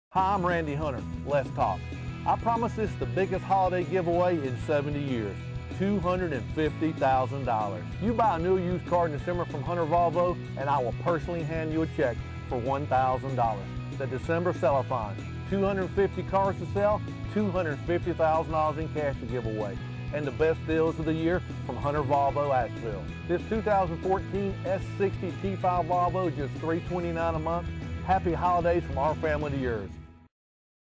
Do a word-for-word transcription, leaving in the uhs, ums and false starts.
Hi, I'm Randy Hunter. Let's talk. I promise this is the biggest holiday giveaway in seventy years. two hundred fifty thousand dollars. You buy a new used car in December from Hunter Volvo and I will personally hand you a check for one thousand dollars. The December Sellathon. two hundred fifty cars to sell, two hundred fifty thousand dollars in cash to give away. And the best deals of the year from Hunter Volvo, Asheville. This two thousand fourteen S sixty T five Volvo, just three hundred twenty-nine dollars a month. Happy holidays from our family to yours.